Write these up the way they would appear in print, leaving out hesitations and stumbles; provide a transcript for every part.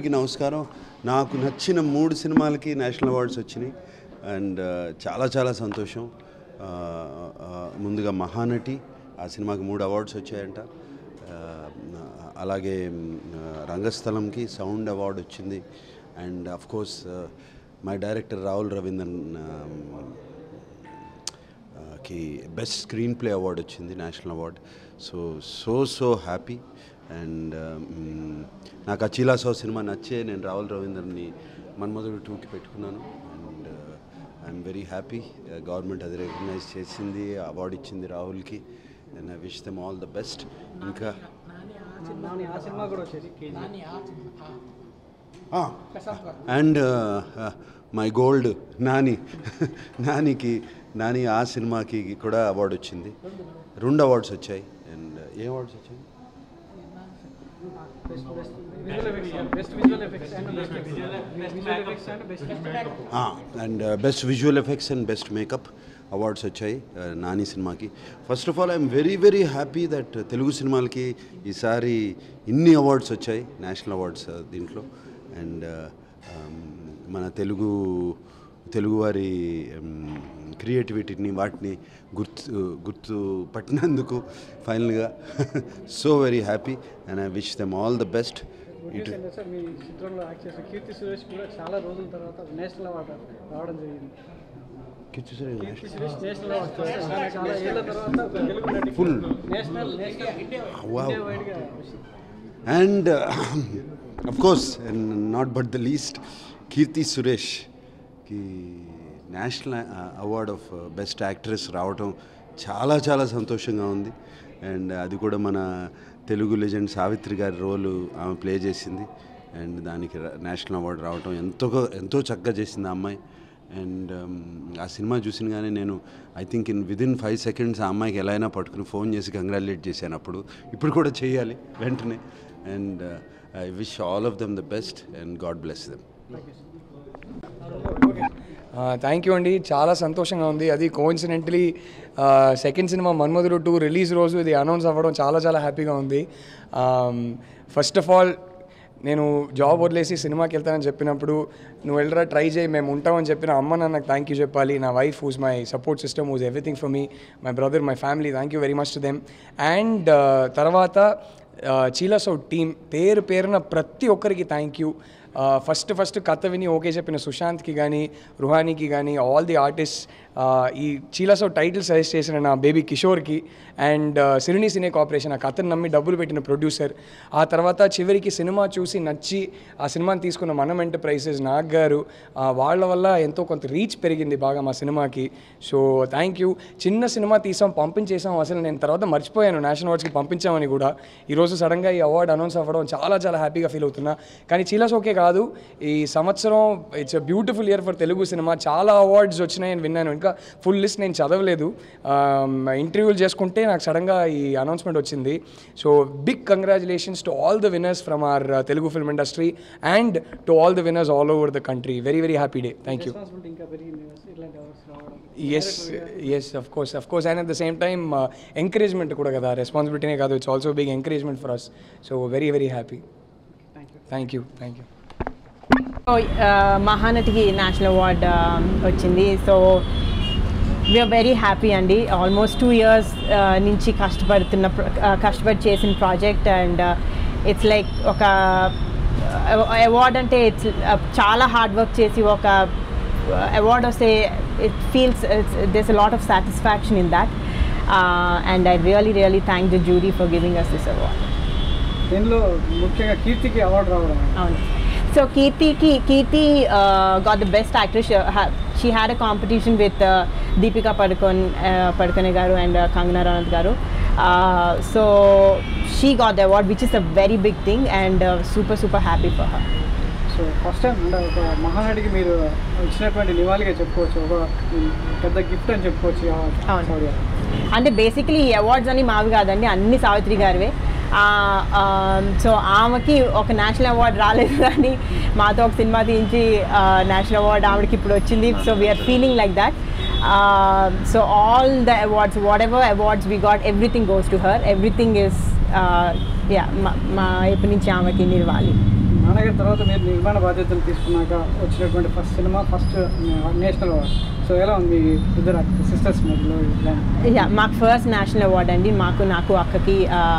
అందరికీ నమస్కారం. నాకు నచ్చిన 3 సినిమాలకి నేషనల్ అవార్డ్స్ వచ్చినాయి అండ్ చాలా చాలా సంతోషం. ముందుగా మహానటి ఆ సినిమాకి 3 అవార్డ్స్ వచ్చాయంట. అలాగే రంగస్థలంకి సౌండ్ అవార్డు వచ్చింది and of course my director Rahul Ravindran కి బెస్ట్ స్క్రీన్ ప్లే అవార్డు వచ్చింది, national award. So happy. And నాకు ఆ చీలాసో సినిమా నచ్చే నేను రాహుల్ రవీంద్రన్ని మన్మధుడు 2కి పెట్టుకున్నాను and I'm very happy. Government అది రికగ్నైజ్ చేసింది, అవార్డు ఇచ్చింది రాహుల్కి and I wish them all the best. ఇంకా అండ్ మై గోల్డ్ నాని ఆ సినిమాకి కూడా అవార్డు వచ్చింది. 2 అవార్డ్స్ వచ్చాయి. అండ్ ఏ అవార్డ్స్ వచ్చాయి? And best visual effects and best makeup awards వచ్చాయి నాని సినిమాకి. First of all I'm very happy that Telugu సినిమాలకి ఈసారి ఇన్ని అవార్డ్స్ వచ్చాయి, నేషనల్ అవార్డ్స్ దీంట్లో. అండ్ మన తెలుగువారి క్రియేటివిటీని వాటిని గుర్తు పట్టినందుకు ఫైనల్గా so very happy and I wish them all the best. మీ చిత్రంలో యాక్ట్ చేసిన కీర్తి సురేష్ కూడా చాలా రోజుల తర్వాత నేషనల్ అవార్డు రావడం జరిగింది. Full and of course not but the least Keerthy సురేష్కి national award of best actress రావటం చాలా చాలా సంతోషంగా ఉంది. అండ్ అది కూడా మన తెలుగు లెజెండ్ సావిత్రి గారి రోలు ఆమె ప్లే చేసింది అండ్ దానికి నేషనల్ అవార్డు రావటం ఎంతో చక్కగా చేసింది ఆ అమ్మాయి. అండ్ ఆ సినిమా చూసిన కానీ నేను ఐ థింక్ విదిన్ 5 seconds ఆ అమ్మాయికి ఎలా అయినా పట్టుకుని ఫోన్ చేసి కంగ్రాచులేట్ చేశాను. ఇప్పుడు కూడా చేయాలి వెంటనే. And I wish all of them the best and God bless them. Thank you అండి. చాలా సంతోషంగా ఉంది. అది coincidentally second cinema Manmadhudu 2 release రోజు ఇది అనౌన్స్ అవ్వడం చాలా హ్యాపీగా ఉంది. ఫస్ట్ ఆఫ్ ఆల్ నేను జాబ్ వదిలేసి సినిమాకి వెళ్తానని చెప్పినప్పుడు నువ్వు వెళ్ళరా ట్రై చేయి మేము ఉంటామని చెప్పిన అమ్మ నాన్నకు థ్యాంక్ యూ చెప్పాలి. నా wife who's my support system, who's everything for me, my brother, my family, thank you very much to them. And తర్వాత చీలాసో టీమ్ పేరున ప్రతి ఒక్కరికి థ్యాంక్ యూ. ఫస్ట్ కథ విని ఓకే చెప్పిన సుశాంత్కి కానీ రుహానీకి కానీ ఆల్ ది ఆర్టిస్ట్, ఈ చీలాసో టైటిల్ సజెస్ట్ చేసిన నా బేబీ కిషోర్కి అండ్ సిరిని సినీ కార్పొరేషన్ ఆ కథను నమ్మి డబ్బులు పెట్టిన ప్రొడ్యూసర్, ఆ తర్వాత చివరికి సినిమా చూసి నచ్చి ఆ సినిమాని తీసుకున్న మనం ఎంటర్ప్రైజెస్ నాగ్ గారు, వాళ్ళ వల్ల ఎంతో కొంత రీచ్ పెరిగింది బాగా మా సినిమాకి. So thank you. చిన్న సినిమా తీసాం, పంపించేసాం, అసలు నేను తర్వాత మర్చిపోయాను నేషనల్ అవార్డ్స్కి పంపించామని కూడా. ఈరోజు సడన్గా ఈ అవార్డు అనౌన్స్ అవ్వడం చాలా హ్యాపీగా ఫీల్ అవుతున్నా. కానీ చీలాసోకే కాదు, ఈ సంవత్సరం it's a beautiful year for Telugu cinema. చాలా అవార్డ్స్ వచ్చినాయని విన్నాను, ఇంకా ఫుల్ లిస్ట్ నేను చదవలేదు. ఇంటర్వ్యూలు చేసుకుంటే నాకు సడన్గా ఈ అనౌన్స్మెంట్ వచ్చింది. So big congratulations to all the winners from our Telugu film industry and to all the winners all over the country. Very happy day. Thank you. Yes of course and at the same time encouragement కూడా కదా, రెస్పాన్సిబిలిటీనే కాదు, it's also big encouragement for us. So very happy. Thank you. మహానటికి national award వచ్చింది. So we're very happy అండి. Almost 2 years నుంచి కష్టపడి చేసిన ప్రాజెక్ట్ అండ్ ఇట్స్ లైక్ ఒక అవార్డ్ అంటే ఇట్స్ చాలా హార్డ్ వర్క్ చేసి ఒక అవార్డ్ వస్తే it feels there's a lot of satisfaction in that and I really thank the jury for giving us this award. దీనిలో ముఖ్యంగా కీర్తికి అవార్డు రావడం. అవును. So Kirti got the best actress. She had a competition with Deepika Padukone garu and Kangana Ranaut garu. So she got the award, which is a very big thing and super happy for her. So first time అంటే ఒక మహానటికి మీరు ఇచ్చినటువంటి నివాళిగా చెప్పుకోవచ్చు, ఒక పెద్ద gift అని చెప్పుకోవచ్చు. అవును, అంటే బేసికలీ ఈ అవార్డ్స్ అన్ని మావి కాదండి, అన్ని సావిత్రి గారివే. సో ఆమెకి ఒక నేషనల్ అవార్డు రాలేదు కానీ మాతో ఒక సినిమా తీయించి నేషనల్ అవార్డు ఆవిడకి ఇప్పుడు వచ్చింది. So we're feeling like that. So all the awards, whatever awards we got, everything goes to her. Everything is, yeah, మా వైపు నుంచి ఆమెకి నిలవాలి. నాన్నగారి తర్వాత మీరు నిర్మాణ బాధ్యతలు తీసుకున్నాక వచ్చినటువంటి first cinema, first national award. So ఎలా ఉంది ఇద్దరు సిస్టర్స్ మధ్యలో? మాకు ఫస్ట్ నేషనల్ అవార్డ్ అండి, నాకు అక్కకి.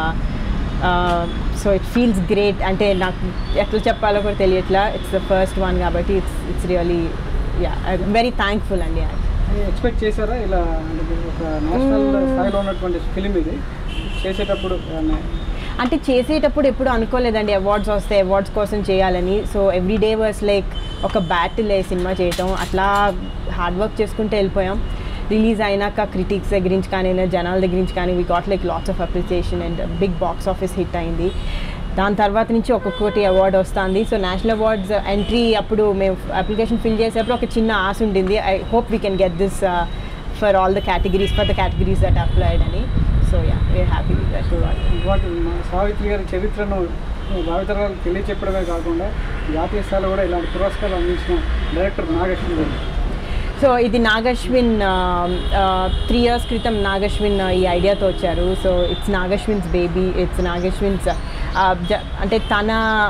So it feels great. అంటే నాకు ఎట్లా చెప్పాలో కూడా తెలియట్లా. ఇట్స్ ద ఫస్ట్ వన్ కాబట్టి ఇట్స్ రియలీ వెరీ థ్యాంక్ఫుల్ అండి. ఎక్స్పెక్ట్ చేశారా ఇలా ఒక నేషనల్ స్థాయిలో ఉన్నటువంటి ఫిలిం ఇది చేసేటప్పుడు? అంటే చేసేటప్పుడు ఎప్పుడు అనుకోలేదండి అవార్డ్స్ వస్తాయి, అవార్డ్స్ కోసం చేయాలని. So every day was like ఒక బ్యాటిల్ సినిమా చేయటం, అట్లా హార్డ్ వర్క్ చేసుకుంటూ వెళ్ళిపోయాం. రిలీజ్ అయినాక క్రిటిక్స్ దగ్గర నుంచి కానీ జనాల దగ్గర నుంచి కానీ we got like lots of appreciation and big box office hit అయింది. దాని తర్వాత నుంచి ఒక్కొక్కటి అవార్డు వస్తుంది. సో నేషనల్ అవార్డ్స్ ఎంట్రీ అప్పుడు మేము అప్లికేషన్ ఫిల్ చేసేటప్పుడు ఒక చిన్న ఆశ ఉండింది, I hope we can get this for all the categories that applied అని. So we're happy with that. Savitri గారి చరిత్రను భావితరాలకు తెలియచెప్పడమే కాకుండా జాతీయ స్థాయిలో కూడా ఇలాంటి పురస్కారాలు అందించిన డైరెక్టర్ నాగశ్విన్ గారు. సో ఇది నాగశ్విన్ 3 years క్రితం నాగశ్విన్ ఈ ఐడియాతో వచ్చారు. So it's Nagashwin's baby, it's Nagashwin's అంటే తన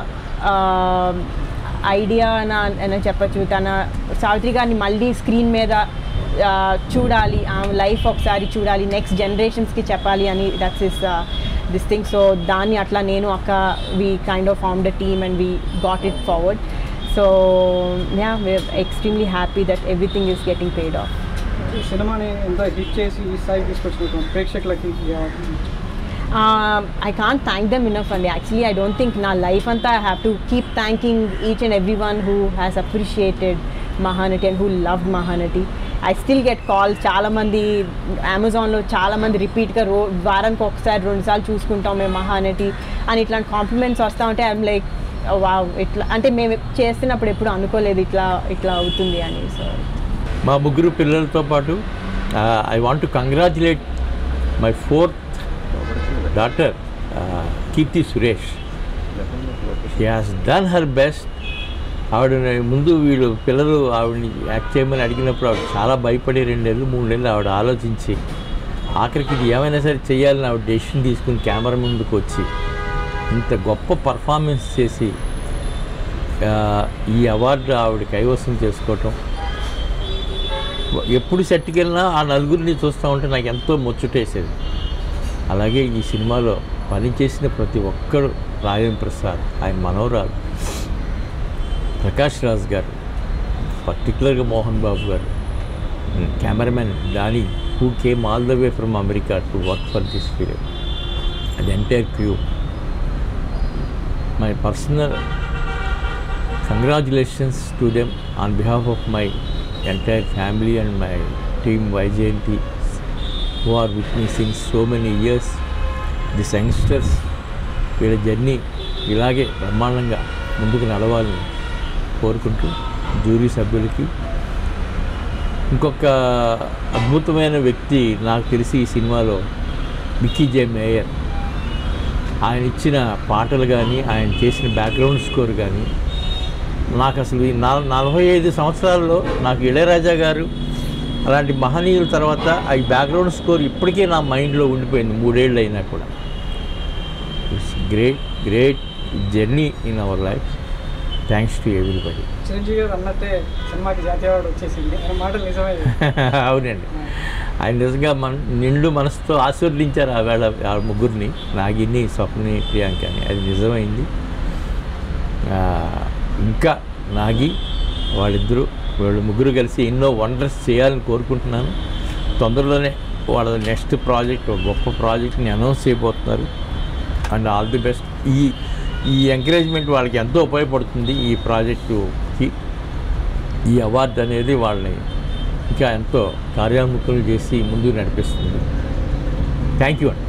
ఐడియా అని చెప్పచ్చు. తన సావిత్రి గారిని మళ్ళీ స్క్రీన్ మీద చూడాలి, ఆమె లైఫ్ ఒకసారి చూడాలి, నెక్స్ట్ జనరేషన్స్కి చెప్పాలి అని that's is this thing. So దాన్ని అట్లా నేను అక్క we kind of formed a team and we got it forward. So we're extremely happy that everything is getting paid off. ఈ సినిమాని ఎంత హిట్ చేసి ఈ స్థాయికి తీసుకొచ్చినటువంటి ప్రేక్షకులకి I can't thank them enough and actually I don't think na life anta I have to keep thanking each and everyone who has appreciated Mahanati and who loved Mahanati. I still get calls, చాలా మంది అమెజాన్లో చాలా మంది రిపీట్గా వారానికి ఒకసారి 2 సార్లు చూసుకుంటాం మేము మహానటి అని ఇట్లాంటి కాంప్లిమెంట్స్ వస్తూ ఉంటే ఐఎమ్ లైక్ వావ్, ఇట్లా అంటే మేము చేస్తున్నప్పుడు ఎప్పుడు అనుకోలేదు ఇట్లా అవుతుంది అని. సో మా ముగ్గురు పిల్లలతో పాటు I want to congratulate my 4th daughter Keerthy Suresh. She has done her best. ఆవిడ ముందు వీళ్ళు పిల్లలు ఆవిడని యాక్ట్ చేయమని అడిగినప్పుడు ఆవిడ చాలా భయపడి 2 నెలలు 3 నెలలు ఆవిడ ఆలోచించి ఆఖరికి ఇది ఏమైనా సరే చేయాలని ఆవిడ డెసిషన్ తీసుకుని కెమెరా ముందుకు వచ్చి ఇంత గొప్ప పర్ఫార్మెన్స్ చేసి ఈ అవార్డు ఆవిడ కైవసం చేసుకోవటం, ఎప్పుడు సెట్కి వెళ్ళినా ఆ నలుగురిని చూస్తూ ఉంటే నాకు ఎంతో ముచ్చటేసేది. అలాగే ఈ సినిమాలో పనిచేసిన ప్రతి ఒక్కరు, రాజేంద్ర ప్రసాద్, ఆయన మనవరాలు ప్రకాష్ రాజ్ గారు, పర్టికులర్గా మోహన్ బాబు గారు, cameraman Nani who came all the way from America to work for this film, the entire crew. My personal congratulations to them on behalf of my entire family and my team YJNT who are with me since so many years. These youngsters, వీళ్ళ journey ఇలాగే బ్రహ్మాండంగా ముందుకు నడవాలని కోరుకుంటూ jury సభ్యులకి, ఇంకొక అద్భుతమైన వ్యక్తి నాకు తెలిసి ఈ సినిమాలో మిక్కీ జే మేయర్. ఆయన ఇచ్చిన పాటలు కానీ ఆయన చేసిన బ్యాక్గ్రౌండ్ స్కోర్ కానీ నాకు అసలు ఈ 45 సంవత్సరాల్లో నాకు ఇళయరాజా గారు అలాంటి మహనీయుల తర్వాత ఈ బ్యాక్గ్రౌండ్ స్కోర్ ఇప్పటికే నా మైండ్లో ఉండిపోయింది 3 ఏళ్ళు అయినా కూడా. It's great journey in our life. Thanks to everybody. Chiranjeevi గారు అన్నట్టే సినిమాకి జాతీయ అవార్డు వచ్చేసింది, మాటలు నిజమే. అవునండి, ఆయన నిజంగా నిండు మనసుతో ఆశీర్వదించారు ఆ వేళ ఆ ముగ్గురిని, నాగిని, స్వప్ని, ప్రియాంక అని. అది నిజమైంది. ఇంకా నాగి వాళ్ళు ముగ్గురు కలిసి ఎన్నో వండర్స్ చేయాలని కోరుకుంటున్నాను. తొందరలోనే వాళ్ళ నెక్స్ట్ ప్రాజెక్ట్, ఒక గొప్ప ప్రాజెక్ట్ని అనౌన్స్ చేయబోతున్నారు. And all the best. ఈ ఎంకరేజ్మెంట్ వాళ్ళకి ఎంతో ఉపయోగపడుతుంది. ఈ ప్రాజెక్టుకి ఈ అవార్డు అనేది వాళ్ళని ఇంకా ఎంతో కార్యోన్ముఖులు చేసి ముందుకు నడిపిస్తుంది. థ్యాంక్ యూ అండి.